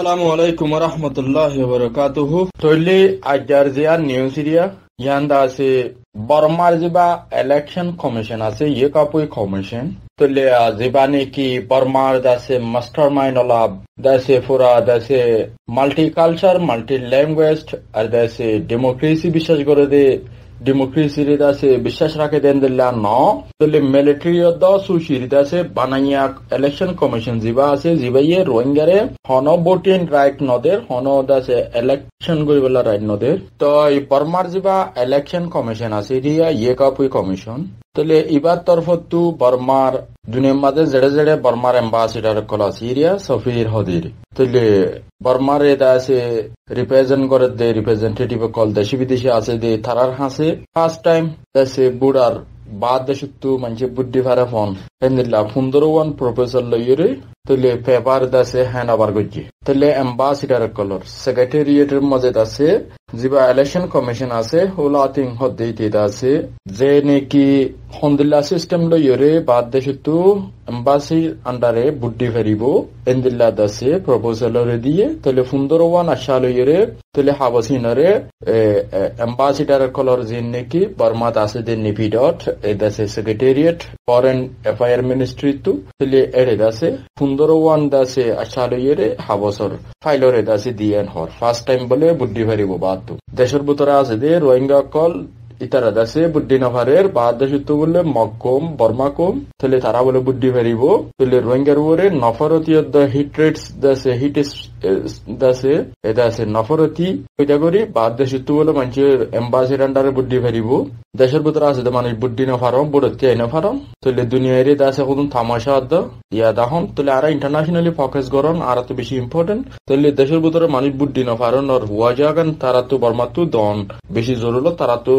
Assalamu alaikum wa rahmatullahi wa barakatuhu. Tolli ajarziya news area yanda ase Burma jiba election commission ase ye kapui commission. Tolli jibane ki Burma dase mastermind ola dase pura dase multicultural multi-language ar dase democracy bishas gore de democracy রে দাসে বিশ্বাস রাখে দেন দিল্লা ন তলে military অদ সুশিরি দাসে বানাইয়া election commission জিবা আছে জিবাইয়ে রোহিঙ্গারে হন ভোটিং রাইট নদের হন দাসে ইলেকশন গরিবলা রাইট নদের তো এই বর্মার জিবা ইলেকশন কমিশন আছে রিয়া ইয়ে কাপুই কমিশন তলে ইবার তরফতু বর্মার দুনিয়ার মাঝে জেড়ে জেড়ে বর্মার এম্বাসিডার কলা সিরিয়া সফির হদির তলে বর্মার এটা আছে রিপ্রেজেন্ট করে দে রিপ্রেজেন্টেটিভ কল দেশি বিদেশি আছে দে থারার হাসে ফার্স্ট টাইম দেশে বুড়ার বাদ দেশত্তু মানুষে বুদ্ধি ফারে ফোন হেন্দিল্লা ফুন্দরওয়ান প্রফেসর লইরে তলে পেপার দাসে হ্যান্ড ওভার করছি তলে এম্বাসিডার কলর সেক্রেটারিয়েটের মধ্যে আছে জিবা ইলেকশন কমিশন আছে হোলা তিং হদ্দেইতে আছে যে নাকি হন্দিল্লা সিস্টেম লইরে বাদ দেশত্তু এম্বাসির আন্ডারে বুদ্ধি ফেরিব এন্দিল্লা দাসে প্রপোজালরে দিয়ে তলে ফুন্দরওয়ান আশা লইরে তলে হাবসিনরে এম্বাসিডার কলর যে নাকি বর্মাত আছে দে নিপিডট এই দাসে সেক্রেটারিয়েট ফরেন অ্যাফেয়ার মিনিস্ট্রি তু তলে এরে দাসে ফুন্দরওয়ান দাসে আশা লইরে হাবসর ফাইলরে দাসে দিয়েন হর ফার্স্ট টাইম বলে বুদ্ধি ফেরিব বাদ দেশের ভিতরে আছে দে রোহিঙ্গা কল ইতারা দাসে বুদ্ধি নভারের বাদ দেশত্ব বললে মক্কম বর্মা কম তাহলে তারা বলে বুদ্ধি ফেরিব তাহলে রোহিঙ্গার উপরে নফরতি হিট রেটস দাসে হিট দাসে এটা আছে নফরতি ওইটা করি বাদ দেশত্ব বলে মানুষের এম্বাসির আন্ডারে বুদ্ধি ফেরিব দেশের ভিতরে আছে মানুষ বুদ্ধি নফারম বুড়তে নফারম তাহলে দুনিয়ার দাসে কোন তামাশা ইয়া দাহন তাহলে আর ইন্টারন্যাশনালি ফোকাস করন আর তো বেশি ইম্পর্টেন্ট তাহলে দেশের ভিতরে মানুষ বুদ্ধি নফারন আর হুয়া জাগান তারা তো বর্মা তো দন বেশি জরুরত তারা তো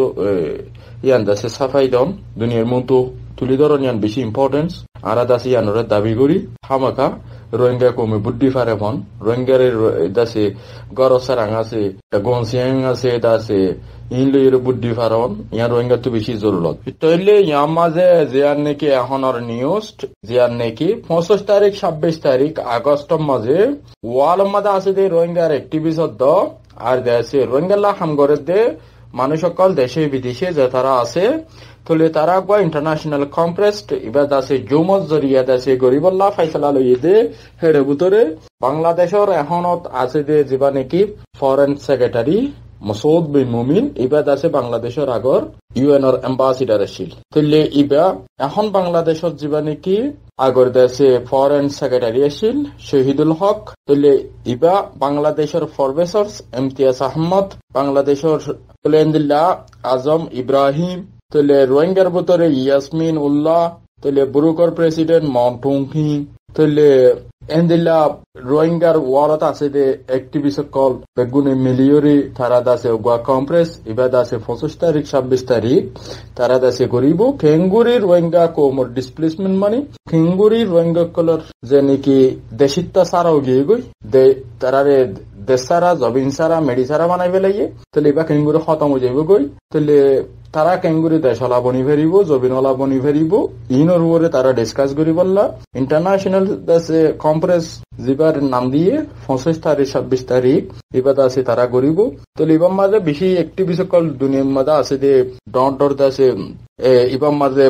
ইয়ান দাসে সাফাই দন দুনিয়ার মতো তুলি ধরন ইয়ান বেশি ইম্পর্টেন্স আর দাসে ইয়ানোর দাবি করি হামাকা রোহিঙ্গা কমে বুদ্ধি ফারে ফন রোহিঙ্গার দাসে গরসারাং আছে গনসিয়াং আছে দাসে ইনলইর বুদ্ধি ফারন ইয়ার রোহিঙ্গা তো বেশি জরুরত তাইলে ইয়ার মাঝে জিয়ার নাকি এখনর নিউজ জিয়ার নাকি 25 তারিখ 26 তারিখ আগস্টের মাঝে ওয়াল মাঝে আছে দে রোহিঙ্গার অ্যাক্টিভিস্ট আর দেশে রোহিঙ্গা হাম করে দে মানুষ সকল দেশে বিদেশে যে তারা আছে তাহলে তারা গো ইন্টারন্যাশনাল কনফারেন্স এবার দাসে জুমত জরিয়া দাসে গরিবল্লাহ ফাইসালা লইয়ে দে হেরে ভিতরে বাংলাদেশের এখনত আছে দে যেবা নাকি ফরেন সেক্রেটারি মসুদ বিন মুমিন এবার আছে বাংলাদেশের আগর ইউএনর এম্বাসিডার আছিল তাহলে ইবা এখন বাংলাদেশের যেবা নাকি আগর দেশে ফরেন সেক্রেটারি আছিল শহীদুল হক তাহলে ইবা বাংলাদেশের প্রফেসর ইমতিয়াজ আহমদ বাংলাদেশের এন্দিল্লাহ আজম ইব্রাহিম তাহলে রোহিঙ্গার ভিতরে ইয়াসমিন উল্লাহ তাহলে বুরুকর প্রেসিডেন্ট মন্টুংহি তাহলে এন্দিল্লা রোহিঙ্গার ওয়ালত আছে দে অ্যাক্টিভিস্ট কল বেগুনে মিলিয়রি তারা দাসে গোয়া কনফারেন্স এবার দাসে 25 তারিখ 26 তারিখ তারা দাসে করিব কেঙ্গুরি রোহিঙ্গা কোমর ডিসপ্লেসমেন্ট মানে কেঙ্গুরি রোহিঙ্গা কলর যে নাকি দেশিত্তা সারাও গিয়ে গই দে তারারে দেশারা জবিন সারা মেডিসারা বানাই পেলাইয়ে তাহলে এবার কেঙ্গুরি খতম হয়ে যাইব গই তাহলে তারা কেঙ্গুরি দেশলা বনি ফেরিব জবিনলা বনি ফেরিব ইনর উপরে তারা ডিসকাস করি বললা ইন্টারন্যাশনাল দাসে কনফারেন্স যেবার নাম দিয়ে 25 তারিখ 26 তারিখ এবার আছে তারা করিব তাহলে এবার মাঝে বেশি অ্যাক্টিভিস্ট কল দুনিয়ার মাঝে আছে যে ডর দাসে এবার মাঝে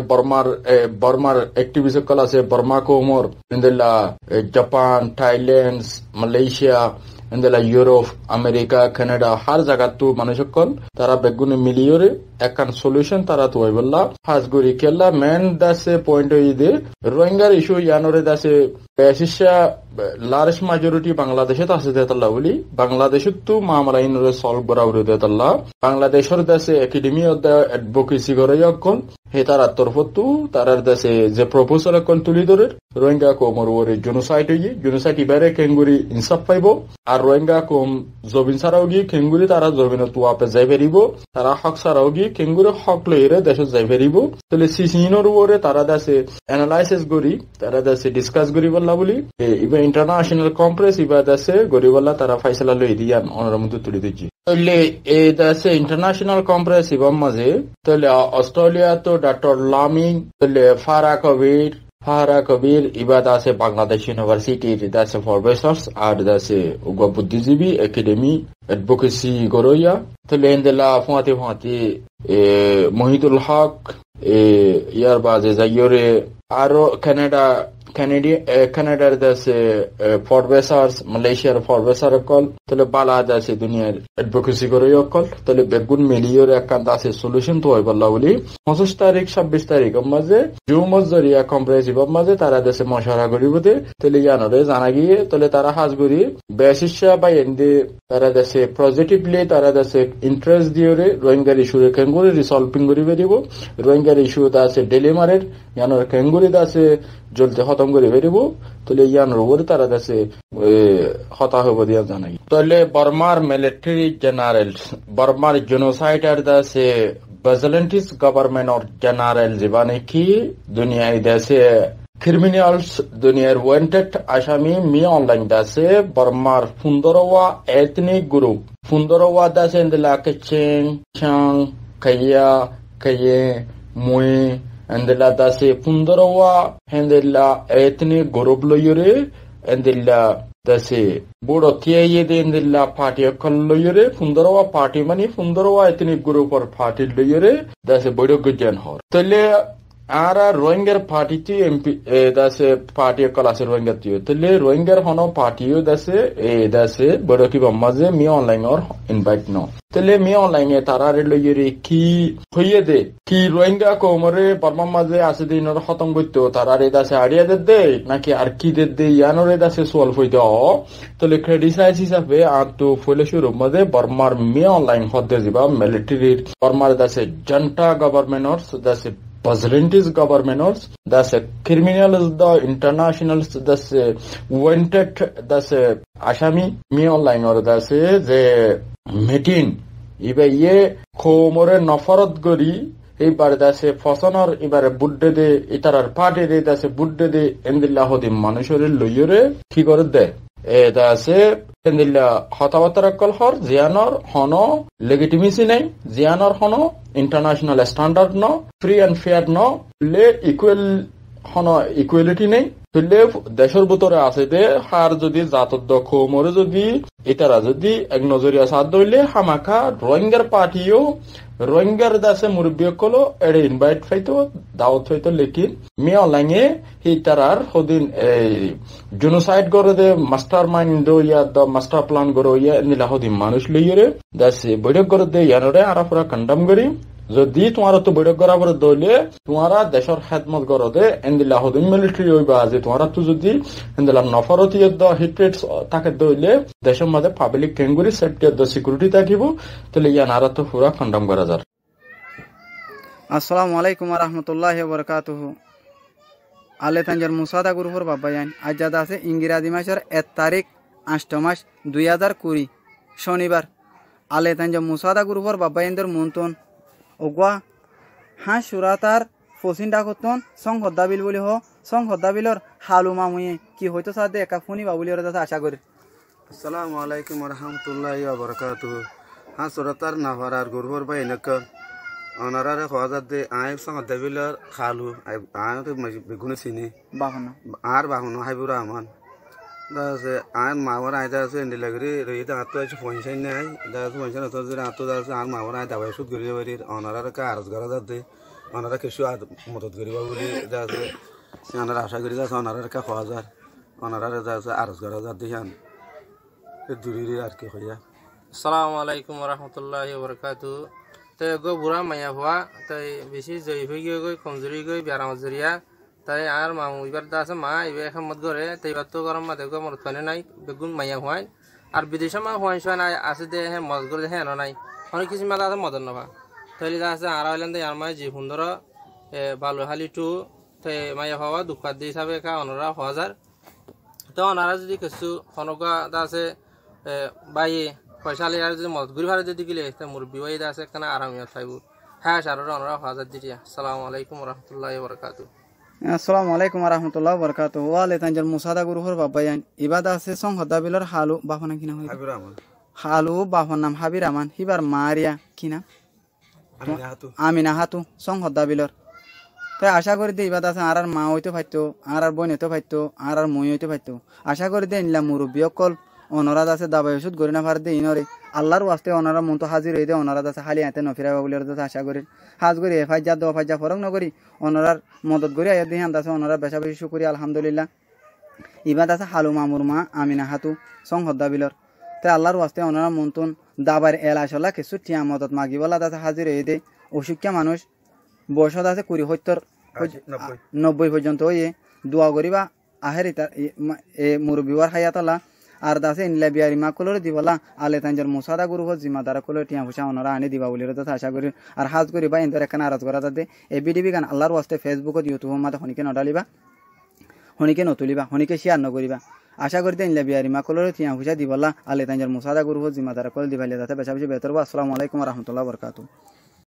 বর্মার অ্যাক্টিভিস্ট কল আছে বর্মা কোমর ইন্দিল্লা জাপান থাইল্যান্ড মালয়েশিয়া ইন্দিল্লা ইউরোপ আমেরিকা কানাডা হার জায়গা তো মানুষ সকল তারা বেগুনে মিলিয়রে একান সলিউশন তারা তো বললা হাজগুড়ি কেল্লা মেন দাসে পয়েন্ট হইদে রোহিঙ্গার ইস্যু ইয়ানোরে দাসে বেশিসা লার্জ মেজরিটি বাংলাদেশে আছে দেতাল্লা বলি বাংলাদেশে তো মামলা ইনরে সলভ করা উড়ে দেতাল্লা বাংলাদেশের দাসে একাডেমি অফ দ্য অ্যাডভোকেসি করে যখন হে তারা তরফতু তারার দাসে যে প্রপোজাল কল তুলি ধরে রোহিঙ্গা কোমর ওরে জেনোসাইড হইয়ে জেনোসাইড ইবারে কেঙ্গুরি ইনসাফ পাইব আর রোহিঙ্গা কম জবিন সারাও গিয়ে কেঙ্গুরি তারা জবিন তুয়াপে যাই ফেরিব তারা হক সারাও গিয়ে কেঙ্গুরি হক লইরে দেশত যাই ফেরিব তাহলে সিসিনোর উপরে তারা দাসে অ্যানালাইসিস করি তারা দাসে ডিসকাস করি বললা বলি ইবা ইন্টারন্যাশনাল কনফারেন্স ইবা দাসে গরিবল্লা তারা ফাইসলা লই দিয়ান অনর মধ্যে তুলি দিচ্ছি তাহলে এই দাসে ইন্টারন্যাশনাল কনফারেন্স ইবার মাঝে তাহলে অস্ট্রেলিয়া তো ডক্টর লামিং তাহলে ফারা কবির ফাহারা কবির ইবাদ আছে বাংলাদেশ ইউনিভার্সিটির দাসে প্রফেসর আর দাসে উগা বুদ্ধিজীবী একাডেমি অ্যাডভোকেসি গরইয়া তাহলে এন্দেলা ফুয়াতে মহিদুল হক ইয়ার বাজে যাইয়রে আরো কানাডার দেশে প্রফেসর মালয়েশিয়ার প্রফেসর অকল তাহলে বালা দেশে দুনিয়ার অ্যাডভোকেসি করে অকল তাহলে বেগুন মিলিয়র একান্ত আছে সলিউশন তো হয় বললা বলি 25 তারিখ 26 তারিখের মাঝে জুমজরিয়া কম্প্রেহেন্সিভ মাঝে তারা দেশে মশারা করিব দে তাহলে জানরে জানা গিয়ে তাহলে তারা হাজগুড়ি বেশিসা বা এন্ডে তারা দেশে পজিটিভলি তারা দেশে ইন্টারেস্ট দিয়ে রোহিঙ্গার ইস্যুরে কেঙ্গুরি রিসলভিং করিবে দিব রোহিঙ্গার ইস্যু আছে ডেলিমারের জানর কেঙ্গুরি আছে জলদি খতম করে ফেরিব তাহলে ইয়ানোর উপরে তারা দেশে হতা হব দিয়া জানাই তাহলে বর্মার মিলিটারি জেনারেল বর্মার জেনোসাইডার দেশে ভিজিলেন্টিস গভর্নমেন্ট অর জেনারেল জীবানে কি দুনিয়ায় দেশে ক্রিমিনালস দুনিয়ার ওয়ান্টেড আসামি মি অনলাইন দাসে বর্মার ফুন্দরওয়া এথনিক গ্রুপ ফুন্দরওয়া দাসে এন্দেলা কেচেং চাং কাইয়া কাইয়ে মুই এন্দেলা দাসে ফুন্দরওয়া হেন্দেলা এথনিক গ্রুপ লইরে এন্দেলা দাসে বুড়ো তিয়াইয়ে দে এন্দেলা পার্টি অকল লইরে ফুন্দরওয়া পার্টি মানে ফুন্দরওয়া এথনিক গ্রুপর পার্টি লইরে দাসে বড় গজন হর তাহলে আর রোহিঙ্গার পার্টিতে এমপি দাসে পার্টি অকল আছে রোহিঙ্গার তিও তাহলে রোহিঙ্গার হন পার্টিও দাসে দাসে বড় কি মাঝে মি অনলাইন অর ইনভাইট ন তাহলে মি অনলাইনে তারা লইরে কি হইয়ে দে কি রোহিঙ্গা কোমরে বর্মা মাঝে আছে দিনর খতম করতে তারা দাসে আড়িয়া দে নাকি আর কি দে ইয়ানোরে দাসে সলভ হইতে তাহলে ক্রেডিসাইজ হিসাবে আর তো ফলে শুরু মাঝে বর্মার মি অনলাইন হতে যাবা মিলিটারির বর্মার দাসে জনতা গভর্নমেন্ট দাসে Vigilantes governments, that's a criminals, the internationals, that's a wanted, that's a Ashami, me online or that's a the meeting. Ibe ye komore nafarat gori, এবার দাসে ফসনর এবারে বুড্ডে দে ইতারার পাটে দে দাসে বুড্ডে দে এন্দিল্লা হদি মানুষের লইরে কি করে দে দাসে এন্দিল্লা হতাবাতার কল হর জিয়ানর হন লেজিটিমেসি নাই জিয়ানর হন ইন্টারন্যাশনাল স্ট্যান্ডার্ড ন ফ্রি এন্ড ফেয়ার ন লে ইকুয়াল হন ইকুয়ালিটি নেই তুললে দেশের ভিতরে আছে দে হার যদি জাতর দক্ষ মরে যদি ইতারা যদি এক নজরিয়া সাথ ধরলে হামাখা রোহিঙ্গার পার্টিও রোহিঙ্গার দাসে মুরব্বী কলো এর ইনভাইট ফাইতো দাওয়াত ফাইতো লেকিন মি অনলাইনে ইতারার হদিন জেনোসাইড করে দে মাস্টার মাইন্ড ইয়া দ মাস্টার প্ল্যান করে ইয়া নিলা হদিন মানুষ লইরে দাসে বৈঠক করে দে ইয়ানরে আরা পুরা কন্ডাম করি যদি তোমার তো বৈঠক করা পরে দইলে তোমারা দেশের খেদমত করো দে এন্দিল্লা হদিন মিলিটারি হইবা যে তোমারা তো যদি এন্দিল্লা নফরতি হিটরেটস তাকে দইলে দেশের মধ্যে পাবলিক কেঙ্গুরি সেফটি সিকিউরিটি থাকিব তাহলে ইয়ান আরা তো পুরা কন্ডাম করা যায়। আসসালামু আলাইকুম ওয়া রাহমাতুল্লাহি ওয়া বারাকাতুহু। আলে তানজার মুসাদা গ্রুপের বাবায়ান আজাদ আছে ইংরেজি মাসের 1 তারিখ 8 মাস 2020 শনিবার আলে তানজার মুসাদা গ্রুপের বাবায়ানদের মন্তন ওগা হ্যাঁ সুরাতার ফসিনটা করতন সং হদ্দাবিল বলি হ সং হদ্দাবিলর হালু মামুয়ে কি হয়তো সাথে একা ফোনই বাবুলি ওরা আশা করি। আসসালামু আলাইকুম ওয়া রাহমাতুল্লাহি ওয়া বারাকাতুহু। হ্যাঁ সুরাতার নাফারার গ্রুপের বাই নক অনারারে খোয়াজাত দে আই সং হদ্দাবিলর হালু আই তো বেগুনে চিনি বাহনা আর বাহনা হাইবুর রহমান দাসে আই মাওয়ার আই দাসে ইন্দিলাগরি রইতা আতো আছে পয়সা নাই দাস পয়সা তো জরা আতো দাসে আর মাওয়ার আই দাবাই সুদ গরি বাড়ির অনারারে কা আরজ করা যাতে অনারা কিছু মদত করিবা বলি দাসে অনারা আশা করি দাসে অনারারে কা খোয়াজার অনারারে দাসে আরজ করা যাতে হান দূরিরে আর কি হইয়া। আসসালামু আলাইকুম ওয়া রাহমাতুল্লাহি ওয়া বারাকাতুহু। তাই গো বুড়া মাইয়া হওয়া তাই বেশি জয়ী হয়ে গই কমজোরি গই ব্যারাম জরিয়া তাই আর মামু এবার দাসে মা এবার এখন মত করে তাই এবার তো গরম মাঝে গো মরত পানে নাই বেগুন মাইয়া হওয়াই আর বিদেশে মা হওয়াই শোয়া নাই আছে দে হ্যাঁ মত করে হ্যাঁ নাই অনেক কিছু মেলা আছে মদন নবা তাইলে দাসে আর হইলেন তাই আর মাই জি সুন্দর বালুহালি টু তাই মাইয়া হওয়া দুঃখাদ হিসাবে কা অনরা 1000 তো অনারা যদি কিছু হনকা দাসে বাইয়ে পয়সা লিয়ে আর যদি মত ঘুরি ভাড়া যদি গেলে মুরব্বী ওই দাসে কেনা আরামিয়া থাইব হ্যাঁ সাররা অনরা 1000 দিটিয়া। আসসালামু আলাইকুম ওয়া রাহমাতুল্লাহি ওয়া বারাকাতুহু। আসসালামু আলাইকুম ওয়া রাহমাতুল্লাহি ওয়া বারাকাতুহু। ওয়ালে তানজার মুসাদা গ্রুপের বাবায়ান ইবাদা আছে সং হদ্দাবিলর হালু বাফনা কিনা হয় হাবির রহমান হালু বাফর নাম হাবির রহমান হিবার মারিয়া কিনা আমিনা হাতু সং হদ্দাবিলর তাই আশা করি দে ইবাদ আছে আর মা হইতে পারতো আর বোন হইতে পারতো আর মই হইতে পারতো আশা করি দে ইনলা মুরব্বী অকল অনরাদ আছে দাবাই ওষুধ গড়ি না পার দে ইনরে আল্লাহর ওয়াস্তে অনরা মন তো হাজির হয়ে দে অনরাদ আছে খালি হাতে নফিরাবা বলে আশা করি হাজ করি এফাইজা দো ফাইজা ফরক নকরি অনরার মদত করি আয়া দিহান আছে অনরা বেশা বেশি শুকরি আলহামদুলিল্লাহ ইবাদ আছে হালু মামুর মা আমিনা হাতু সং হদ্দা বিলর তাই আল্লাহর ওয়াস্তে অনরা মন্তন দাবার এলা আসলা কিছু টিয়া মদত মাগি বলা আছে হাজির হয়ে দে অসুখ্যা মানুষ বয়সত আছে 90 পর্যন্ত ইয়ে দোয়া করিবা আহের এ মুরব্বীর হায়াতলা আর দাসে ইনলা বিয়ারি মা কলরে দিবলা আলে তাঞ্জার মুসাদা গুরু জিম্মাদার কলরে টিয়া পয়সা অনরা আনি দিবা বলি তো আশা করি আর হাজ করিবা ইন্দর এখানে আরাজ করা তাতে এ বিডিবি গান আল্লাহর ওয়াস্তে ফেসবুকত ইউটিউবের মাঝে হনিকে নডালিবা হনিকে নতুলিবা হনিকে শেয়ার নকরিবা আশা করি ইনলা বিয়ারি মা কলরে টিয়া পয়সা দিবলা আলে তাঞ্জার মুসাদা গুরু জিম্মাদার কল দিবালে যাতে বেশা বেশি বেতর। আসসালামু আলাইকুম ওয়া রাহমাতুল্লাহি ওয়া বারাকাতুহু।